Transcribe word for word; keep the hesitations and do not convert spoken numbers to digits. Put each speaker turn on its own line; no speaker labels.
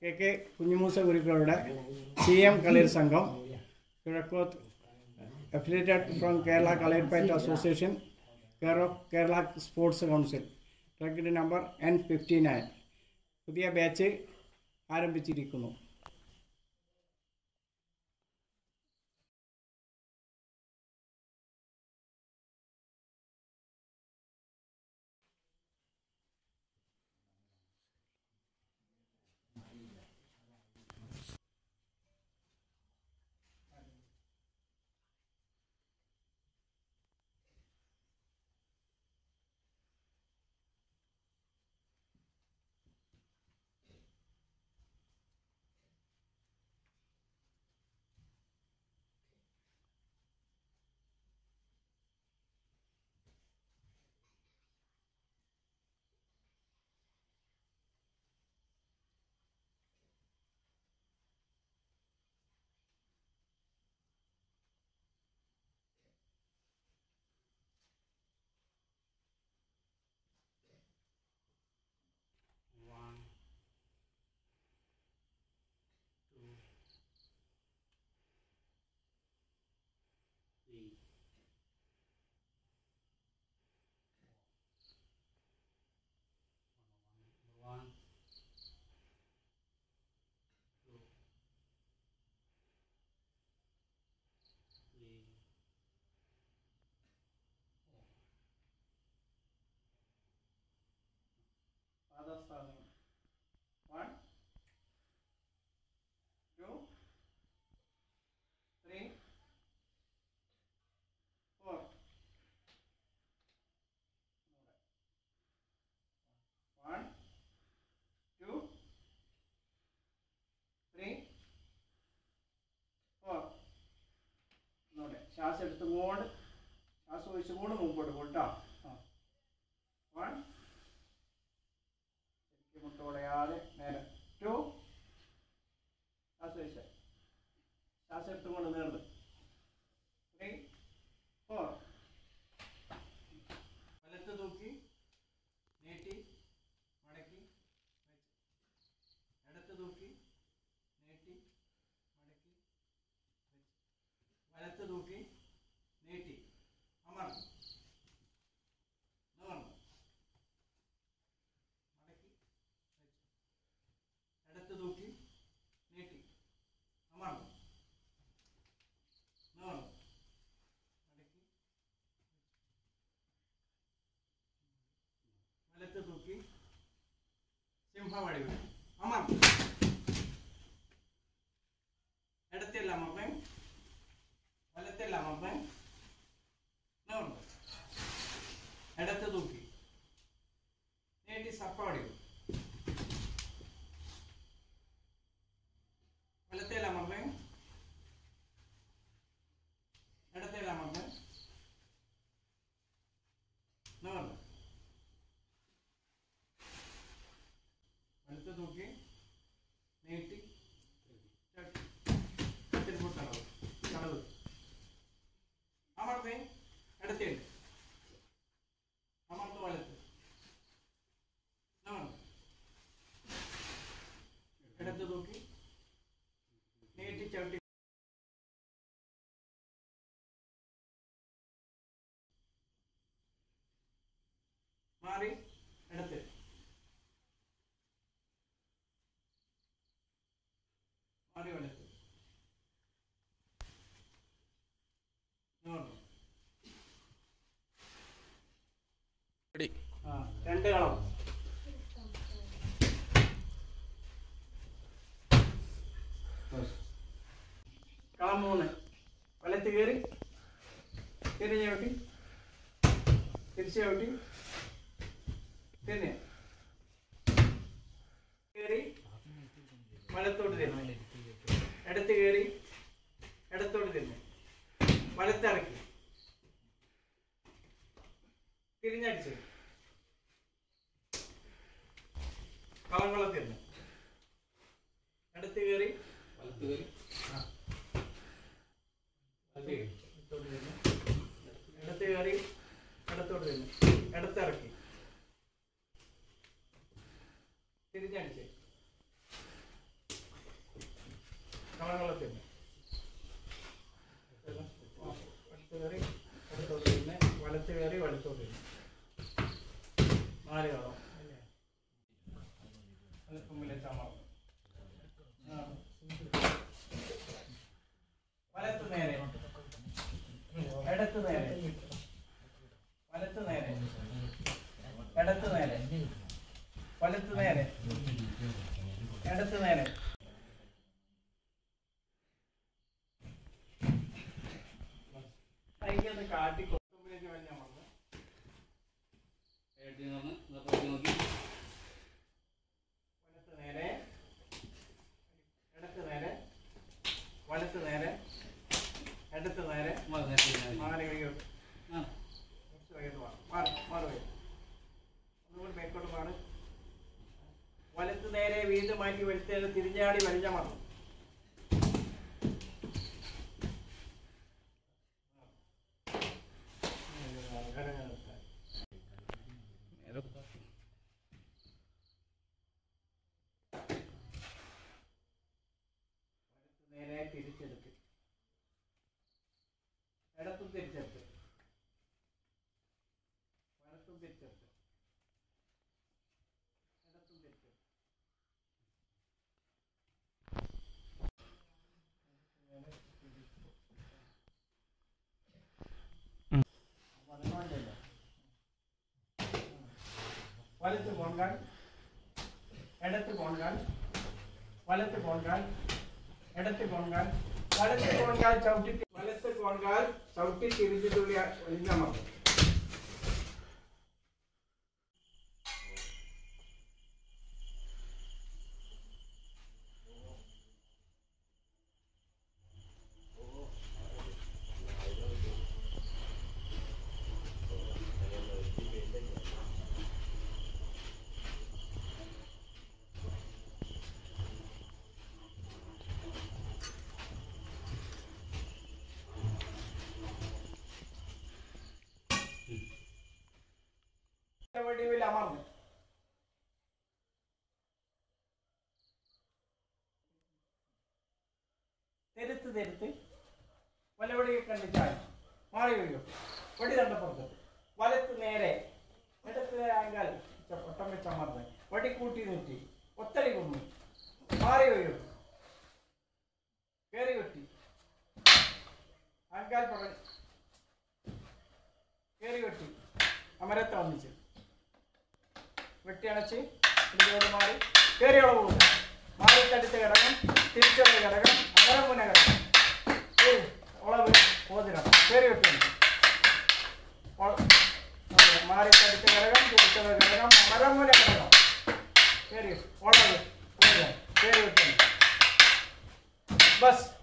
K K Kunjumoosa ഗുരുക്കളുടെ C M Kalari Sangham Kizhakkoth affiliated from Kerala Kalaripayattu association care of Kerala sports council record number N fifty nine പുതിയ batch ആരംഭിച്ചിരിക്കുന്നു. One, two, three, four. One, two, three, four. നോട്ടെ ശ്വാസം എടുത്തുകൊണ്ട് ശ്വാസം ഒഴിച്ചുകൊണ്ട് മുമ്പോട്ട് പോട്ടോ. വൺ മുട്ടോടയാതെ നേരെ. ടു ശ്വാസം ഒഴിച്ച ശ്വാസം എടുത്തുകൊണ്ട് നേർന്ന്. Three four. വലത്ത് തൂക്കി നീട്ടി മടക്കി വെച്ച്. ഇടത്ത് തൂക്കി നീട്ടി മടക്കി വെച്ച്. വലത്ത് തൂക്കി നീട്ടി അമർന്ന് നിവർന്ന് മടക്കി വെച്ച്. ഇടത്ത് തൂക്കി നീട്ടി അമർന്ന് നിവർന്ന് മടക്കി വലത്ത് തൂക്കി സിംഹവടി അമർന്ന്. ഇടത്തിൽ അമർന്ന് വലത്തിൽ അമർന്ന് നിവർന്ന്. ഇടത്ത് തൂക്കി നീട്ടി സർപ്പവടി. വലത്തേൽ അമർന്ന് ഇടത്തേൽ അമർന്ന് നിവർന്ന്. വലത്ത് തൂക്കി നീട്ടി കടവ് കടവ് അമർന്ന് ഇടത്തേൽ അമർന്ന് വലത്ത് നിവർന്ന്. ഇടത്ത് തൂക്കി നീട്ടി ചവിട്ടി മാറി ഇടത്ത് മാറി വലത്ത് നിവർന്നു. ആ രണ്ട് കളം. കളം മൂന്ന്. വലത്ത് കയറി തിരിഞ്ഞ് ചവിട്ടി തിരിച്ച് ചവിട്ടി തിരിഞ്ഞ് കയറി വലത്തോട്ട് തിരിഞ്ഞ്. ഇടത്ത് കയറി ഇടത്തോട്ട് തിരിഞ്ഞ് വലത്തിറക്കി തിരിഞ്ഞടിച്ച് കളങ്കളം തിരിഞ്ഞ്. ഇടത്ത് കയറി വലത്ത് കയറി ഇടത്ത് കയറി ഇടത്തോട്ട് തിരിഞ്ഞ് ഇടത്തിറക്കി തിരിഞ്ഞടിച്ച് അടുത്ത് നേരെ കൈകൊന്ന് കാട്ടി കൊത്തുമ്പിലേക്ക് കഴിഞ്ഞാൽ മതി നോക്കി വലത്ത് നേരെ ഇടത്ത് നേരെ വലത്ത് നേരെ ഇടത്ത് നേരെ മാറി കഴിയോട്ട് മാറി മാറി വരും ഒന്നുകൂടി മേക്കോട്ട് മാറി വലത്ത് നേരെ വീണ്ടും മാറ്റി വരുത്തേത് തിരിഞ്ഞാടി വലിഞ്ഞാൽ മതി നേരെ തിരിച്ചെടുത്ത് ഇടത്തും തിരിച്ചെടുത്ത് വലത്തും തിരിച്ചെടുത്ത് ഇടത്തും തിരിച്ചെടുത്ത് വലത്ത് പോകാൻ ഇടത്ത് പോകാൻ വലത്ത് പോകാൻ ഇടത്ത് പോകാൻ വലത്ത് പോകാൻ ചവിട്ടി വലത്ത് പോകാൻ ചവിട്ടി തിരിച്ചിട്ടുള്ള വലിഞ്ഞാൽ മതി വടിവിൽ അമർന്നു തെരുത്ത് തെരുത്ത് വലവടി കണ്ടിച്ചാൽ മാറി വയ്യോ വടി തണ്ടപ്പുറത്ത് വലത്ത് നേരെ ഇടത്ത് ആയാൽ ഒട്ടം വെച്ച് അമർന്ന് വടി കൂട്ടി നിർത്തി ഒത്തടി കൊന്നു മാറി വയ്യോ കയറി വെട്ടി ആങ്കാൽ പടം കയറി വെട്ടി അമരത്തെ വന്നിച്ച് വെട്ടി അണച്ച് ഇതിലോട് മാറി കയറിയോടെ പോകും മാറിത്തടുത്ത ഘടകം തിരിച്ചുള്ള ഘടകം അമരം മുന ഘടകം ഉളവ് ഓതിരണം കയറി വെട്ടി മാറിത്തടുത്ത ഘടകം തിരിച്ചുള്ള ഘടകം അമരം മുന ഘടകം കയറി ഉളവ് കയറി വെട്ടി ബസ്